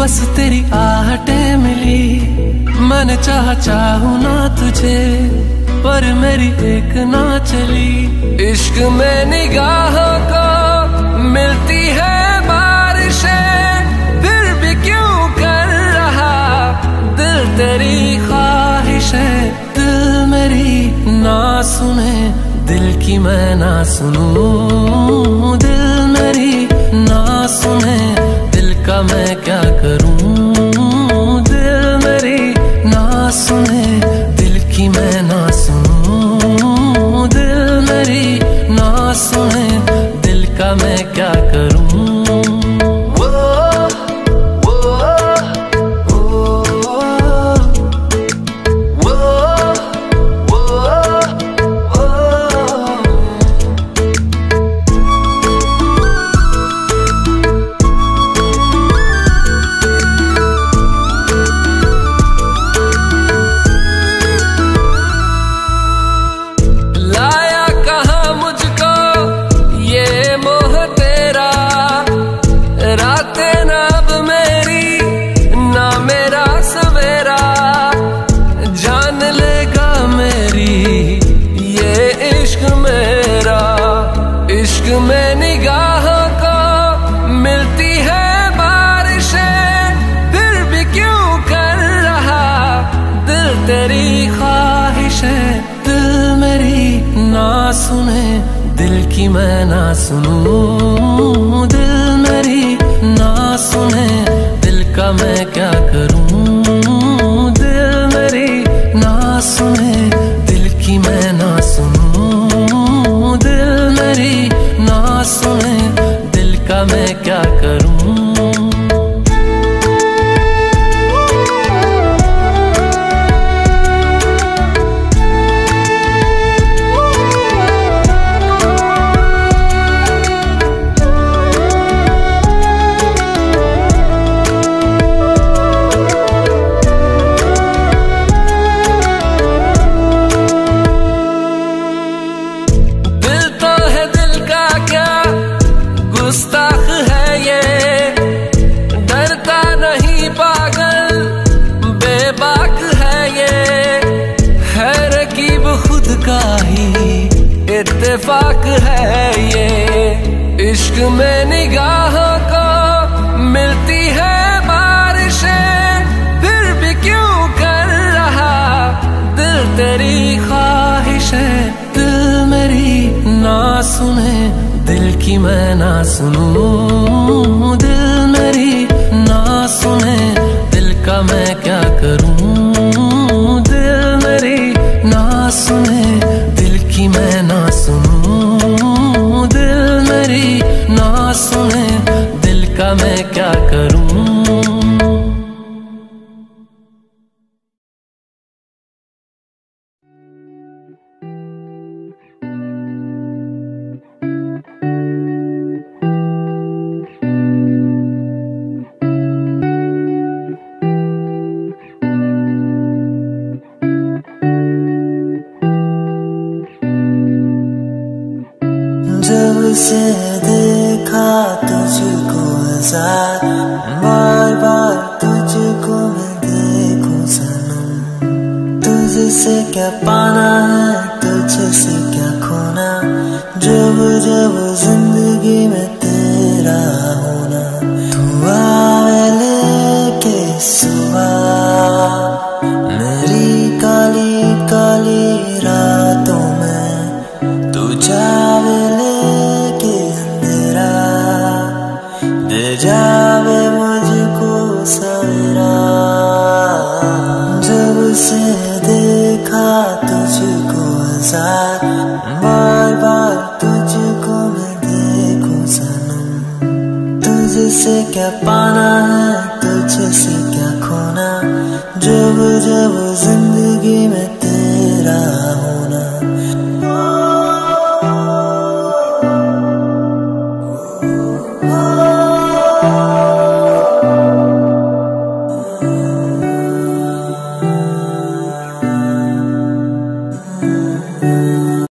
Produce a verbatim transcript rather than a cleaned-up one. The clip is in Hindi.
बस तेरी आहटें मिली। मैंने चाहा चाहूं ना तुझे, पर मेरी एक ना चली। इश्क में निगाहों को मिलती है बारिशें, फिर भी क्यों कर रहा दिल तेरी ख्वाहिशें। दिल मेरी ना सुने, दिल की मैं ना सुनूं। दिल मेरी ना सुने, दिल का मैं क्या करूं। दिल मेरी ना सुने, दिल की मैं ना सुनूं। दिल मेरी ना सुने, दिल का मैं क्या करूं। इश्क में निगाहों को मिलती है बारिशें, फिर भी क्यों कर रहा दिल तेरी ख्वाहिशें। दिल मेरी ना सुने, दिल की मैं ना सुनूं। दिल मेरी ना सुने, दिल का मैं क्या करूं। दिल मेरी ना सुने, दिल की मैं ना सुनूं। दिल मेरी ना सुने, दिल का मैं क्या करूं। गुस्ताख है ये, डरता नहीं पागल बेबाक है ये। है रकीब खुद का ही इत्तेफाक है ये। इश्क में निगाहों को मिलती है बारिशें, फिर भी क्यों कर रहा दिल तेरी ख्वाहिशें। दिल मेरी ना सुने, दिल की मैं ना सुनूं। दिल मेरी ना सुने, दिल का मैं क्या करूं। दिल मेरी ना सुने, दिल की मैं ना सुनूं। दिल मेरी ना सुने, दिल का मैं क्या करूं। जब से देखा तुझको हजार, बार बार तुझको मैं देखूं सनम। तुझसे क्या पाना है, तुझसे क्या खोना, जब जब जिंदगी में तेरा होना। तू आवे लेके सुबह मेरी काली काली रातों में, तू जावे दे जावे मुझको सवेरा। जब से देखा तुझको हजार, बार बार तुझको मैं देखूं सनम। तुझसे क्या पाना है, तुझसे क्या खोना, जब जब जिंदगी में तेरा होना।